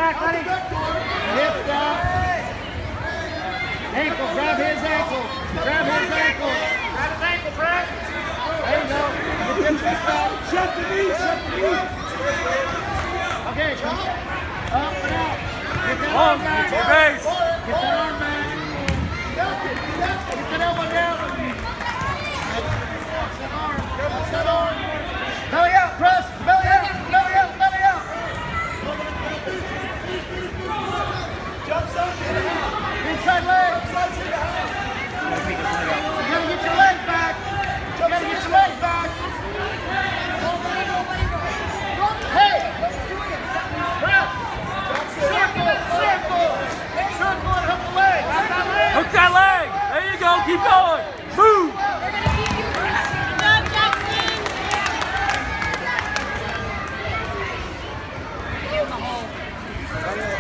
back, buddy. Hips down. Ankle, grab his ankle. Grab his ankle. Grab his ankle, Brett. There you go. Get him this out. Shut the knee, shut the knee. Okay, come up and out. Get that arm back. Get that arm back. Get that elbow down. That arm. Belly out, press. Belly out. Belly out. Belly out. Inside leg. You gotta get your leg back. You gotta get your leg back. Hey! Press. Circle. Circle. Circle and hook the leg. Hook that leg. There you go. Keep going. Move. Good job, Jaxson. Give him a hole.